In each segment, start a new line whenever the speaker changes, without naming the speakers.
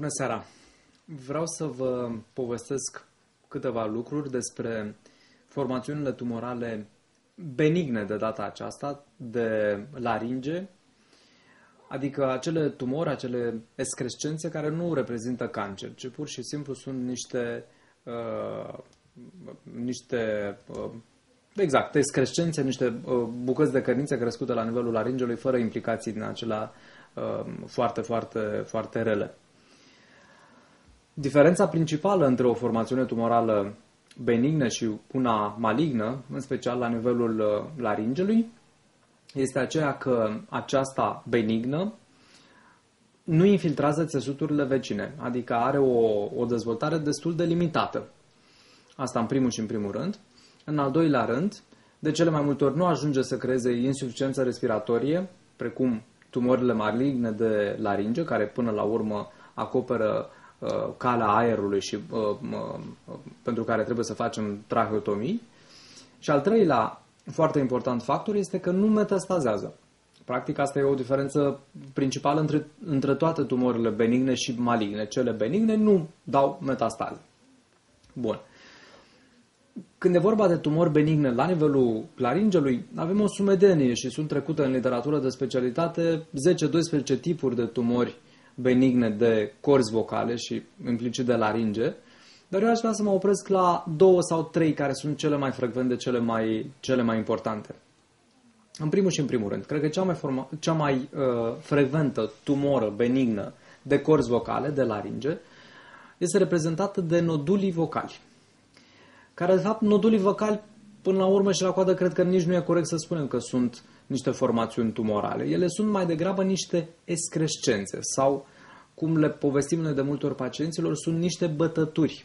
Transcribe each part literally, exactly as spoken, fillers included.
Bună seara! Vreau să vă povestesc câteva lucruri despre formațiunile tumorale benigne de data aceasta, de laringe, adică acele tumori, acele excrescențe care nu reprezintă cancer, ci pur și simplu sunt niște, uh, niște uh, exact, excrescențe, niște uh, bucăți de cărniță crescute la nivelul laringelui, fără implicații din acelea uh, foarte, foarte, foarte rele. Diferența principală între o formațiune tumorală benignă și una malignă, în special la nivelul uh, laringelui, este aceea că aceasta benignă nu infiltrează țesuturile vecine, adică are o, o dezvoltare destul de limitată. Asta în primul și în primul rând. În al doilea rând, de cele mai multe ori nu ajunge să creeze insuficiență respiratorie, precum tumorile maligne de laringe, care până la urmă acoperă uh, calea aerului și uh, uh, pentru care trebuie să facem tracheotomii. Și al treilea foarte important factor este că nu metastazează. Practic asta e o diferență principală între, între toate tumorile benigne și maligne. Cele benigne nu dau metastaze. Bun. Când e vorba de tumori benigne la nivelul laringelui, avem o sumedenie și sunt trecute în literatură de specialitate zece doisprezece tipuri de tumori benigne de corzi vocale și implicit de laringe, dar eu aș vrea să mă opresc la două sau trei care sunt cele mai frecvente, cele mai, cele mai importante. În primul și în primul rând, cred că cea mai, forma, cea mai uh, frecventă tumoră benignă de corzi vocale, de laringe, este reprezentată de nodulii vocali. Care, de fapt, nodulii vocali, până la urmă și la coadă, cred că nici nu e corect să spunem că sunt niște formațiuni tumorale. Ele sunt mai degrabă niște excrescențe sau, cum le povestim noi de multe ori pacienților, sunt niște bătături.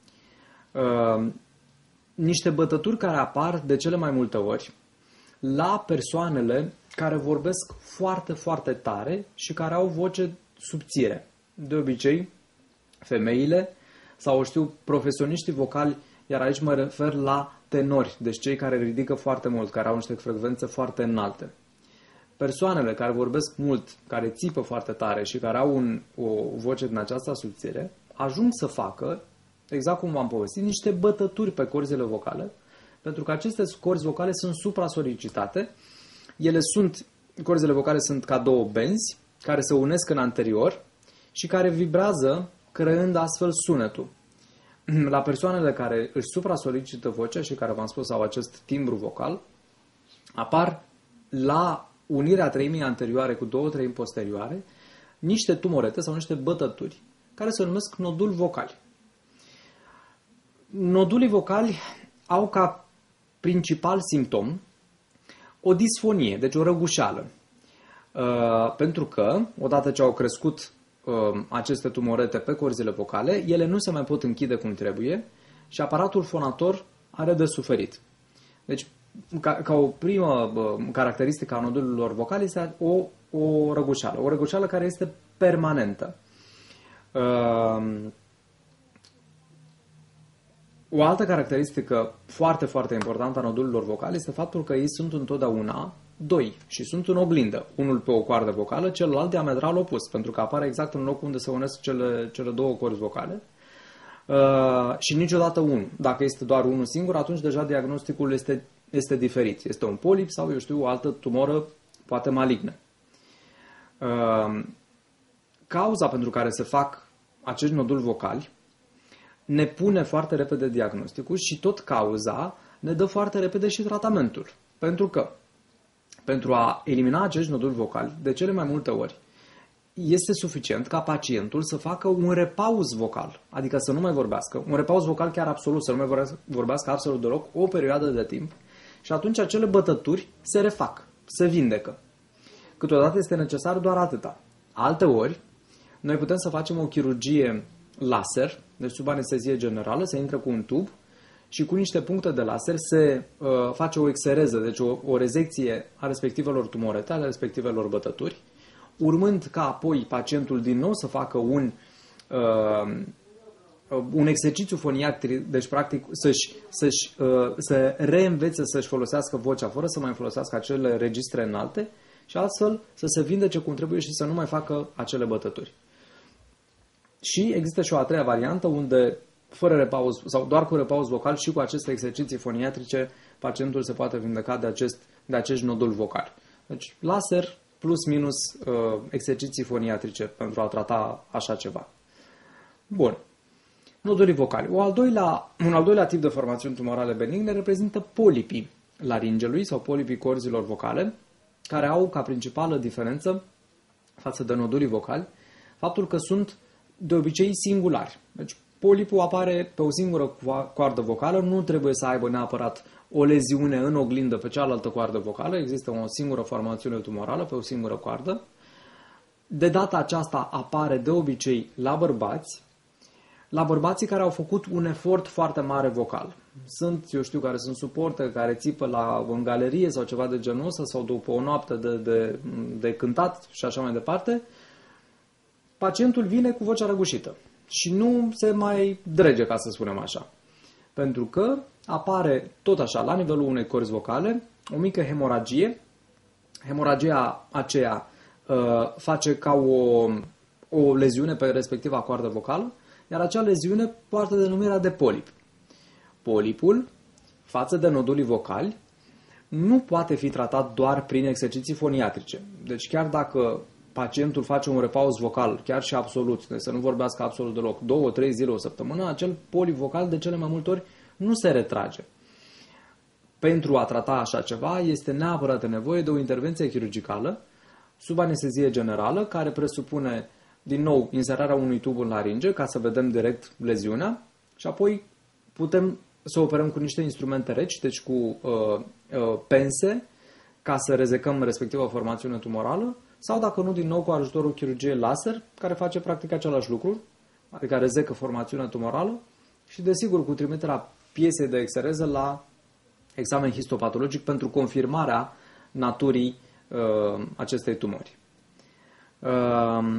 Uh, niște bătături care apar de cele mai multe ori la persoanele care vorbesc foarte, foarte tare și care au voce subțire. De obicei, femeile sau, știu, profesioniștii vocali, iar aici mă refer la tenori, deci cei care ridică foarte mult, care au niște frecvențe foarte înalte. Persoanele care vorbesc mult, care țipă foarte tare și care au un, o voce din această subțire, ajung să facă, exact cum v-am povestit, niște bătături pe corzile vocale, pentru că aceste corzi vocale sunt supra-solicitate. Ele sunt, corzile vocale sunt ca două benzi care se unesc în anterior și care vibrează creând astfel sunetul. La persoanele care își supra-solicită vocea și care, v-am spus, au acest timbru vocal, apar la unirea treimii anterioare cu două treimi posterioare niște tumorete sau niște bătături care se numesc noduli vocali. Nodulii vocali au ca principal simptom o disfonie, deci o răgușeală. Uh, pentru că, odată ce au crescut uh, aceste tumorete pe corzile vocale, ele nu se mai pot închide cum trebuie și aparatul fonator are de suferit. Deci, ca, ca o primă uh, caracteristică a nodulilor vocale este o, o răgușeală. O răgușeală care este permanentă. Uh, O altă caracteristică foarte, foarte importantă a nodulilor vocale este faptul că ei sunt întotdeauna doi și sunt în oglindă. Unul pe o coardă vocală, celălalt diametral opus, pentru că apare exact în locul unde se unesc cele, cele două corzi vocale. Uh, și niciodată unul. Dacă este doar unul singur, atunci deja diagnosticul este, este diferit. Este un polip sau, eu știu, o altă tumoră, poate malignă. Uh, cauza pentru care se fac acești noduli vocali ne pune foarte repede diagnosticul și tot cauza ne dă foarte repede și tratamentul. Pentru că, pentru a elimina acești noduli vocali, de cele mai multe ori, este suficient ca pacientul să facă un repauz vocal, adică să nu mai vorbească, un repauz vocal chiar absolut, să nu mai vorbească absolut deloc, o perioadă de timp, și atunci acele bătături se refac, se vindecă. Câteodată este necesar doar atâta. Alteori, noi putem să facem o chirurgie laser, deci sub anestezie generală, se intră cu un tub și cu niște puncte de laser se uh, face o exereză, deci o, o rezecție a respectivelor tumorete, ale respectivelor bătături, urmând ca apoi pacientul din nou să facă un, uh, un exercițiu foniatric, deci practic să-și, să-și, uh, să reînvețe să-și folosească vocea fără să mai folosească acele registre înalte și astfel să se vindece cum trebuie și să nu mai facă acele bătături. Și există și o a treia variantă unde fără repaus sau doar cu repaus vocal și cu aceste exerciții foniatrice pacientul se poate vindeca de, acest, de acești noduli vocali. Deci laser plus minus uh, exerciții foniatrice pentru a trata așa ceva. Bun. Nodulii vocali. O al doilea, un al doilea tip de formațiuni tumorale benigne reprezintă polipii laringelui sau polipii corzilor vocale, care au ca principală diferență față de nodulii vocali faptul că sunt de obicei singulari. Deci polipul apare pe o singură coardă vocală, nu trebuie să aibă neapărat o leziune în oglindă pe cealaltă coardă vocală, există o singură formațiune tumorală pe o singură coardă. De data aceasta apare de obicei la bărbați, la bărbații care au făcut un efort foarte mare vocal. Sunt, eu știu, care sunt suporte, care țipă la, în galerie sau ceva de genul ăsta, sau după o noapte de, de, de cântat și așa mai departe, pacientul vine cu vocea răgușită și nu se mai drege, ca să spunem așa. Pentru că apare tot așa, la nivelul unei corzi vocale, o mică hemoragie. Hemoragia aceea uh, face ca o, o leziune pe respectiva coardă vocală, iar acea leziune poartă denumirea de polip. Polipul, față de nodulii vocali, nu poate fi tratat doar prin exerciții foniatrice. Deci chiar dacă pacientul face un repaus vocal, chiar și absolut, deci să nu vorbească absolut deloc, două, trei zile, o săptămână, acel polip vocal de cele mai multe ori nu se retrage. Pentru a trata așa ceva este neapărat nevoie de o intervenție chirurgicală sub anestezie generală, care presupune din nou inserarea unui tub în laringe ca să vedem direct leziunea și apoi putem să operăm cu niște instrumente reci, deci cu uh, uh, pense, ca să rezecăm respectiva formațiune tumorală, sau dacă nu, din nou cu ajutorul chirurgiei laser, care face practic același lucru, adică rezecă formațiunea tumorală și desigur cu trimiterea piesei de exereză la examen histopatologic pentru confirmarea naturii uh, acestei tumori. Uh,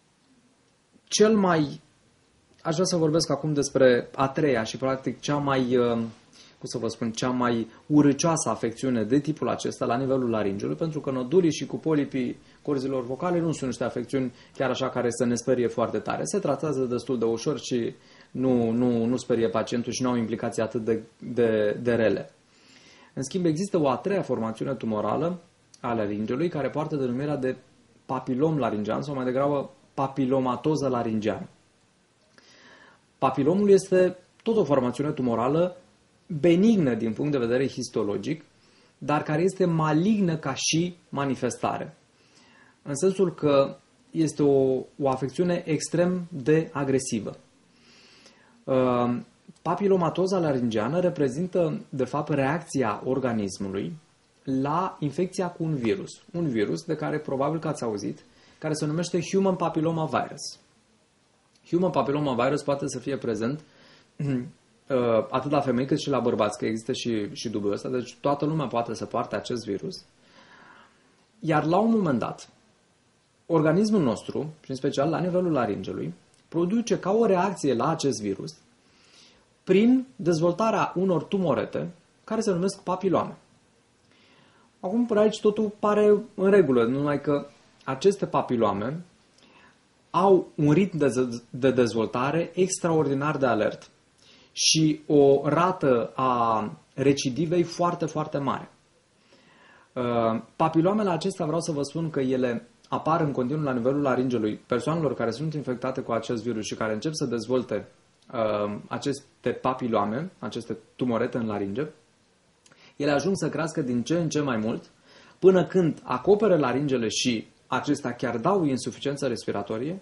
cel mai... Aș vrea să vorbesc acum despre a treia și practic cea mai, uh, cum să vă spun, cea mai urâcioasă afecțiune de tipul acesta la nivelul laringelui, pentru că nodulii și cu polipii corzilor vocale nu sunt niște afecțiuni chiar așa care să ne sperie foarte tare. Se tratează destul de ușor și nu, nu, nu sperie pacientul și nu au implicații atât de, de, de rele. În schimb, există o a treia formațiune tumorală a laringelui care poartă denumirea de papilom laringean sau mai degrabă papilomatoză laringeană. Papilomul este tot o formațiune tumorală benignă din punct de vedere histologic, dar care este malignă ca și manifestare. În sensul că este o, o afecțiune extrem de agresivă. Papilomatoza laringeană reprezintă, de fapt, reacția organismului la infecția cu un virus. Un virus de care probabil că ați auzit, care se numește Human Papilloma Virus. Human Papilloma Virus poate să fie prezent atât la femei cât și la bărbați, că există și, și dubiul ăsta, deci toată lumea poate să poarte acest virus. Iar la un moment dat, organismul nostru, și în special la nivelul laringelui, produce ca o reacție la acest virus prin dezvoltarea unor tumorete care se numesc papiloame. Acum, până aici, totul pare în regulă, numai că aceste papiloame au un ritm de dezvoltare extraordinar de alert și o rată a recidivei foarte, foarte mare. Papiloamele acestea, vreau să vă spun că ele apar în continuu la nivelul laringelui persoanelor care sunt infectate cu acest virus și care încep să dezvolte uh, aceste papiloame, aceste tumorete în laringe. Ele ajung să crească din ce în ce mai mult până când acopere laringele și acestea chiar dau insuficiență respiratorie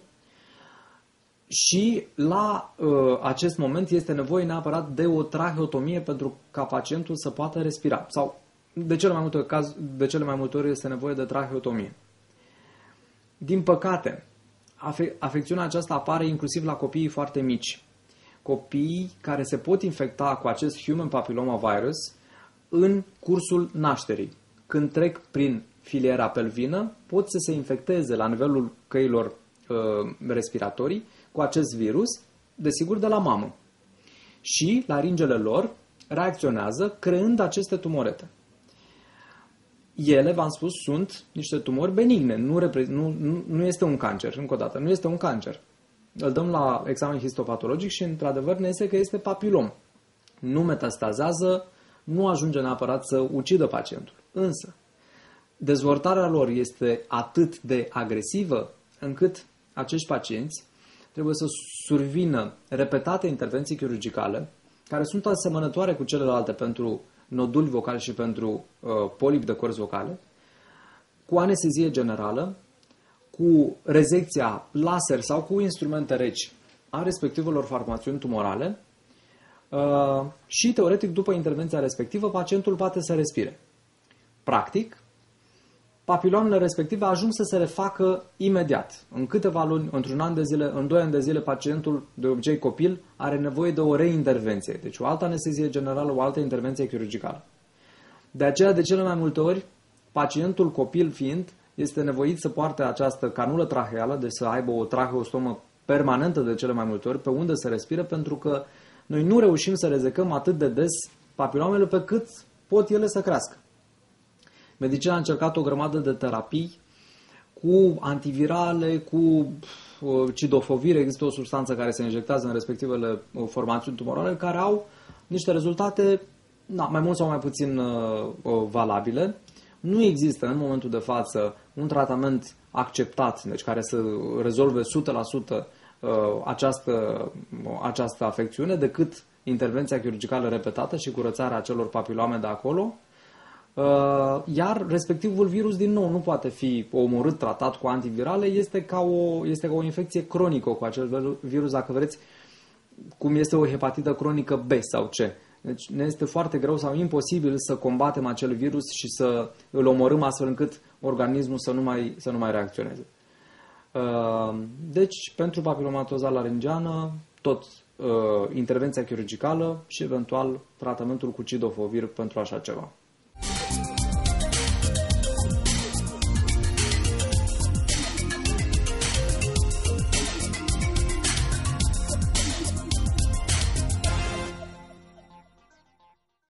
și la uh, acest moment este nevoie neapărat de o traheotomie pentru ca pacientul să poată respira. Sau de cele mai multe, caz, de cele mai multe ori este nevoie de traheotomie. Din păcate, afe- afecțiunea aceasta apare inclusiv la copiii foarte mici. Copiii care se pot infecta cu acest Human Papilloma Virus în cursul nașterii. Când trec prin filiera pelvină, pot să se infecteze la nivelul căilor uh, respiratorii cu acest virus, desigur de la mamă. Și laringele lor reacționează creând aceste tumorete. Ele, v-am spus, sunt niște tumori benigne. Nu, repre- nu, nu, nu este un cancer, încă o dată, nu este un cancer. îl dăm la examen histopatologic și într-adevăr ne iese că este papilom. Nu metastazează, nu ajunge neapărat să ucidă pacientul. Însă, dezvoltarea lor este atât de agresivă încât acești pacienți trebuie să survină repetate intervenții chirurgicale care sunt asemănătoare cu celelalte pentru noduli vocali și pentru uh, polip de cărți vocale, cu anestezie generală, cu rezecția laser sau cu instrumente reci a respectivelor formațiuni tumorale uh, și, teoretic, după intervenția respectivă, pacientul poate să respire. Practic, papiloanele respective ajung să se refacă imediat. În câteva luni, într-un an de zile, în doi ani de zile, pacientul, de obicei copil, are nevoie de o reintervenție. Deci o altă anestezie generală, o altă intervenție chirurgicală. De aceea, de cele mai multe ori, pacientul copil fiind, este nevoit să poarte această canulă traheală, deci să aibă o traheostomă permanentă de cele mai multe ori, pe unde să respire, pentru că noi nu reușim să rezecăm atât de des papilomele pe cât pot ele să crească. Medicina a încercat o grămadă de terapii cu antivirale, cu cidofovir. Există o substanță care se injectează în respectivele formațiuni tumorale care au niște rezultate na, mai mult sau mai puțin uh, valabile. Nu există în momentul de față un tratament acceptat, deci care să rezolve o sută la sută uh, această, această afecțiune, decât intervenția chirurgicală repetată și curățarea acelor papiloame de acolo. Iar respectivul virus, din nou, nu poate fi omorât, tratat cu antivirale, este ca o, este ca o infecție cronică cu acel virus, dacă vreți, cum este o hepatită cronică B sau C. Deci ne este foarte greu sau imposibil să combatem acel virus și să îl omorâm astfel încât organismul să nu mai, să nu mai reacționeze. Deci, pentru papilomatoza laringeană, tot intervenția chirurgicală și eventual tratamentul cu cidofovir pentru așa ceva.